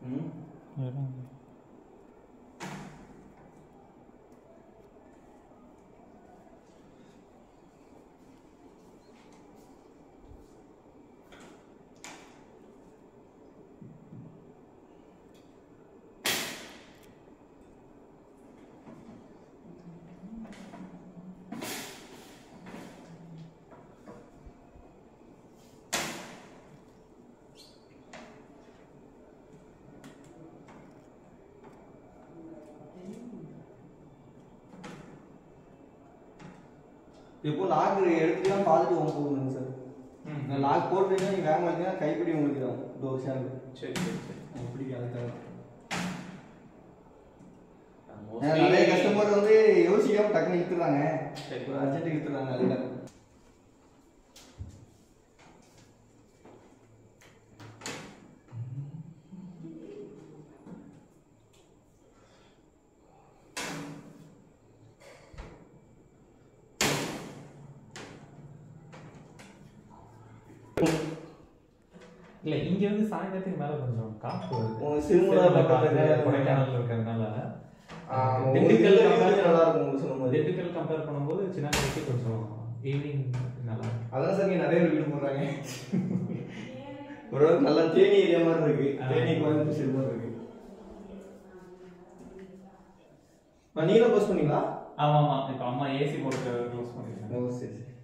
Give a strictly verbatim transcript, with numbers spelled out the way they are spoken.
ம் இப்போ லாக் எடுத்துக்கலாம் பார்த்துட்டு ஒன்று போகணுங்க சார். நான் லாக் போட்டுறீங்கன்னா நீங்கள் வேக மாட்டீங்கன்னா கைப்பிடி உங்களுக்கு தான் டோர் ஷாம்பு. சரி சரி சரி எப்படி அதுக்காக நிறைய கஸ்டமர் வந்து யோசிக்காம டக்குன்னு இழுத்துறாங்க. ஒரு அர்ஜென்ட் இழுத்துறாங்க. அதுக்காக இல்ல இங்க வந்து சாயந்தரத்துக்கு மேல கொஞ்சம் காத்து வருது. சிறுமுறை கொடைக்கானல் இருக்கிறதுனால திண்டுக்கல் நல்லா இருக்கும். உங்களுக்கு சொல்லும்போது திண்டுக்கல் கம்பேர் பண்ணும்போது சின்ன வயசுக்கு கொஞ்சம் ஈவினிங் நல்லா இருக்கும். அதான் சார் இங்கே நிறைய வீடு போடுறாங்க. ஒரு நல்லா தேனி ஏரியா மாதிரி இருக்கு. தேனி கோயம்புத்தூர் சைடு மாதிரி இருக்கு. நீங்களும் க்ளோஸ் பண்ணீங்களா? ஆமா ஆமா இப்ப அம்மா ஏசி போட்டு க்ளோஸ் பண்ணிருக்காங்க. ஓ சரி சரி